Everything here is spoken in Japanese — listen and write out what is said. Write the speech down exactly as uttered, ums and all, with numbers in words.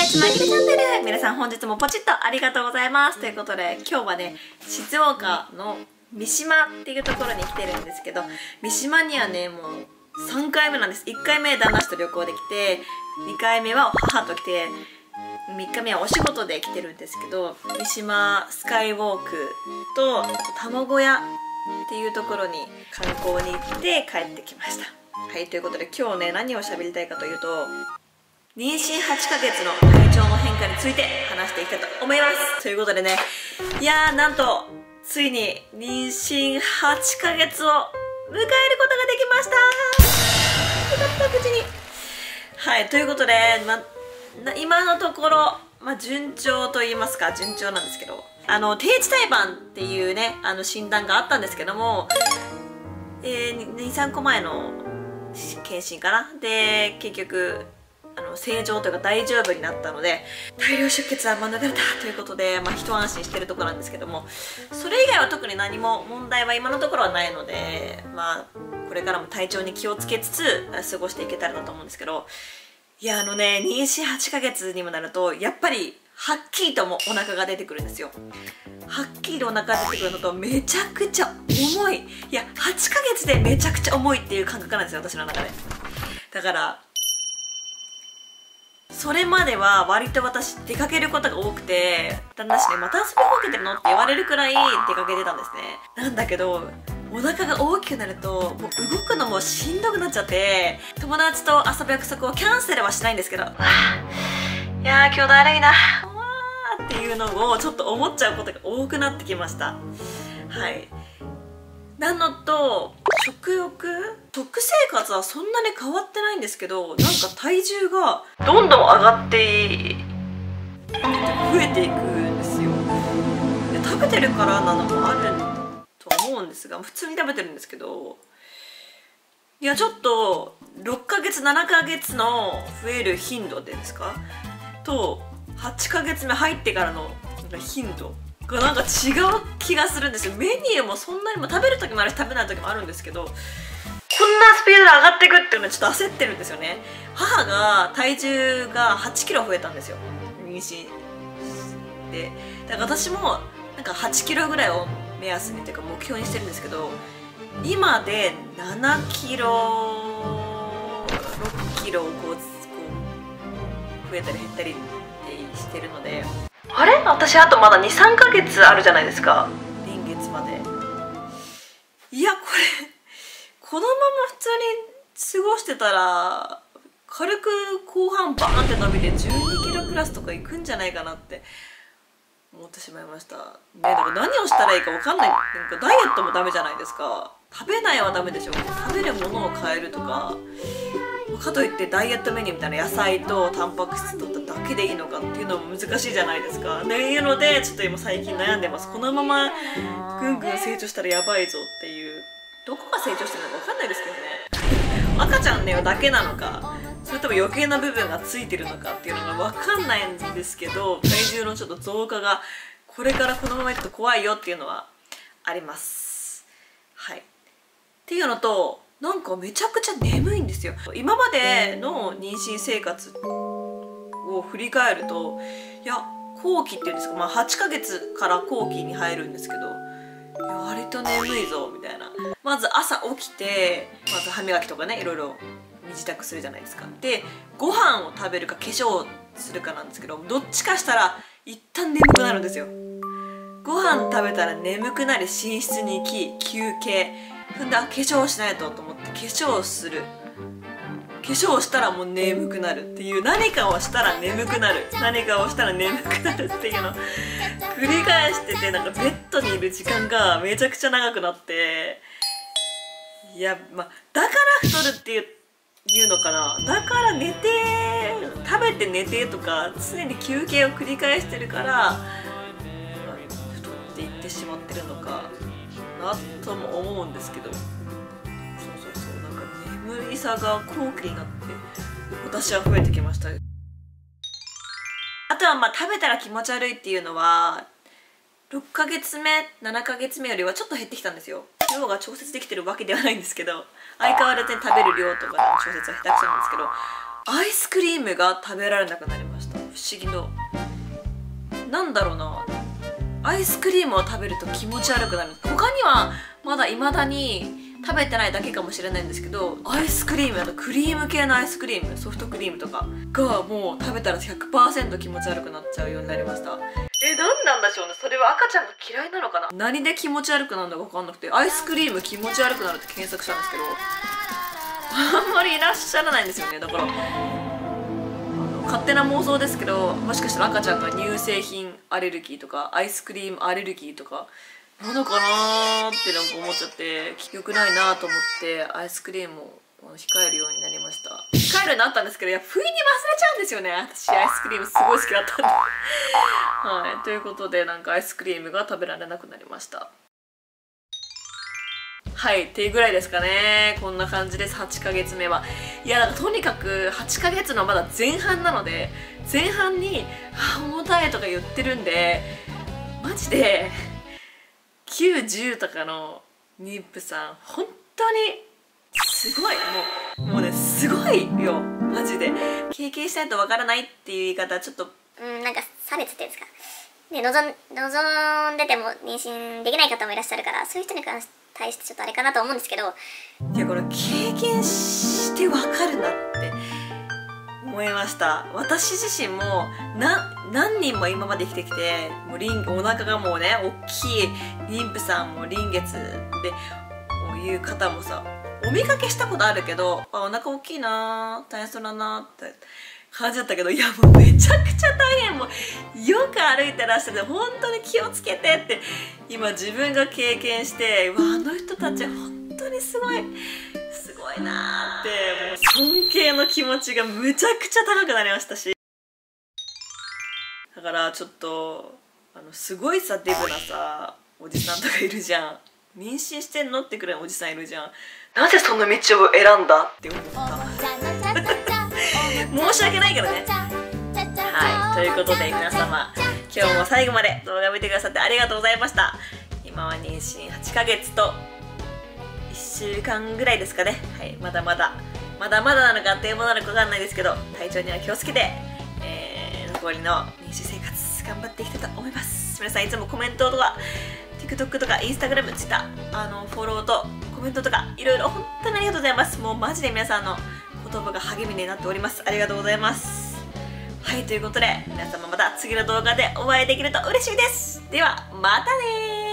つまぎれチャンネル、皆さん本日もポチッとありがとうございます。ということで今日はね、静岡の三島っていうところに来てるんですけど、三島にはねもうさんかいめなんです。いっかいめ旦那氏と旅行で来て、にかいめは母と来て、みっかめはお仕事で来てるんですけど、三島スカイウォークと卵屋っていうところに観光に行って帰ってきました。はい、ということで今日ね、何を喋りたいかというと、妊娠はちかげつの体調の変化について話していきたいと思います。ということでね、いやーなんとついに妊娠はちかげつを迎えることができました。よかった、無事に。はい、ということで、ま、今のところ、まあ、順調と言いますか、順調なんですけど、あの低地胎盤っていうね、あの診断があったんですけども、えー、にさんこまえの検診かなで、結局あの正常というか大丈夫になったので、大量出血は免れたということで、まあ、一安心してるところなんですけども、それ以外は特に何も問題は今のところはないので、まあこれからも体調に気をつけつつ過ごしていけたらなと思うんですけど、いやあのね、妊娠はちかげつにもなるとやっぱりはっきりともお腹が出てくるんですよ。はっきりお腹が出てくるのと、めちゃくちゃ重い、いやはちかげつでめちゃくちゃ重いっていう感覚なんですよ、私の中で。だからそれまでは割と私出かけることが多くて、旦那氏ね、また遊びほうけてるのって言われるくらい出かけてたんですね。なんだけどお腹が大きくなるともう動くのもしんどくなっちゃって、友達と遊ぶ約束をキャンセルはしないんですけど、わあいやー今日だるいなわーっていうのをちょっと思っちゃうことが多くなってきました。はい、なのと食欲、食生活はそんなに変わってないんですけど、なんか体重がどんどん上がって増えていくんですよ。で食べてるからなのもあると思うんですが、普通に食べてるんですけど、いやちょっとろっかげつななかげつの増える頻度でですかと、はちかげつめ入ってからの頻度がなんか違う気がするんですよ。メニューもそんなにも食べる時もあるし食べない時もあるんですけど、こんなスピードで上がっていくっていうのはちょっと焦ってるんですよね。母が体重がはちキロ増えたんですよ、妊娠で。だから私もなんかはちキロぐらいを目安にというか目標にしてるんですけど、今でななキロろっキロをこうこう増えたり減ったりってしてるので、あれ私あとまだにさんかげつあるじゃないですか、臨月まで。いやこれこのまま普通に過ごしてたら軽く後半バーンって伸びてじゅうにキロクラスとかいくんじゃないかなって思ってしまいましたね。だから何をしたらいいか分かんない。なんかダイエットもダメじゃないですか。食べないはダメでしょ。食べるものを変えるとか、かといってダイエットメニューみたいな野菜とタンパク質とっただけでいいのかっていうのも難しいじゃないですか。っていうのでちょっと今最近悩んでます。このままぐんぐん成長したらやばいぞっていう。どこが成長してるのか分かんないですけどね。赤ちゃんねだけなのか、それとも余計な部分がついてるのかっていうのが分かんないんですけど、体重のちょっと増加がこれからこのままいくと怖いよっていうのはあります。はい、っていうのと、なんかめちゃくちゃ眠いんですよ。今までの妊娠生活を振り返ると、いや後期っていうんですか、まあ、はちかげつから後期に入るんですけど、いや割と眠いぞみたいな。まず朝起きて、まず歯磨きとかね、いろいろ身支度するじゃないですか。でご飯を食べるか化粧をするかなんですけど、どっちかしたら一旦眠くなるんですよ。ご飯食べたら眠くなり寝室に行き休憩、ふんで化粧しないとと思って化粧する、化粧したらもう眠くなるっていう、何かをしたら眠くなる、何かをしたら眠くなるっていうのを繰り返してて、なんかベッドにいる時間がめちゃくちゃ長くなって、いやまあだから太るっていういうのかな、だから寝て食べて寝てとか常に休憩を繰り返してるから、まあ、太っていってしまってるのかなとも思うんですけど、そうそうそう、なんか眠りさが後期になって私は増えてきました。あとはまあ食べたら気持ち悪いっていうのはろっかげつめななかげつめよりはちょっと減ってきたんですよ。量が調節できてるわけではないんですけど、相変わらずに食べる量とかの調節は下手くそなんですけど、アイスクリームが食べられなくなりました。不思議のなんだろうな、アイスクリームを食べると気持ち悪くなる。他にはまだ未だに食べてないだけかもしれないんですけど、アイスクリームだとクリーム系のアイスクリーム、ソフトクリームとかがもう食べたら ひゃくパーセント 気持ち悪くなっちゃうようになりました。え、なんなんでしょうね。それは赤ちゃんが嫌いなのかな。何で気持ち悪くなるのか分かんなくて、アイスクリーム気持ち悪くなるって検索したんですけど、あんまりいらっしゃらないんですよね。だからあの勝手な妄想ですけど、もしかしたら赤ちゃんが乳製品アレルギーとかアイスクリームアレルギーとかなのかなーってなんか思っちゃって、良くないなと思ってアイスクリームを控えるようになりました。控えるようになったんですけど、いや不意に忘れちゃうんですよね。私アイスクリームすごい好きだったんではい、ということでなんかアイスクリームが食べられなくなりました。はいっていうぐらいですかね。こんな感じです。はちかげつめは。いやなんかとにかくはちかげつのまだ前半なので、前半に「あ重たい」とか言ってるんで、マジできゅう、じゅうとかの妊婦さん本当にすごい、もうもうねすごいよマジで。経験しないとわからないっていう言い方はちょっとうんなんか差別っていうんですかね、望ん望んでても妊娠できない方もいらっしゃるから、そういう人に関して対してちょっとあれかなと思うんですけど、 いやこれ経験してわかるなって思いました。私自身もな何人も今まで生きてきて、もうリンお腹がもうね大きい妊婦さんも臨月でこういう方もさお見かけしたことあるけど、あお腹大きいな大変そうだなって感じだったけど、いやもうめちゃくちゃ大変。もうよく歩いてらっしゃる、本当に気をつけてって今自分が経験して、うわあの人たち本当にすごいすごいなーって、もう尊敬の気持ちがむちゃくちゃ高くなりましたし、だからちょっとあのすごいさデブなさおじさんとかいるじゃん。妊娠してんのってくらいおじさんいるじゃん。なぜその道を選んだって思った申し訳ないけどね。はい、ということで皆様今日も最後まで動画を見てくださってありがとうございました。今は妊娠はちかげつといっしゅうかんぐらいですかね。はい、まだまだまだまだなのかあっという間なのか分かんないですけど、体調には気をつけて、えー、残りの妊娠生活頑張っていきたいと思います。皆さんいつもコメントとか TikTok とか Instagram、Twitter あのフォローとコメントとかいろいろ本当にありがとうございます。もうマジで皆さんの言葉が励みになっております。ありがとうございます。はい、ということで皆様また次の動画でお会いできると嬉しいです。ではまたねー。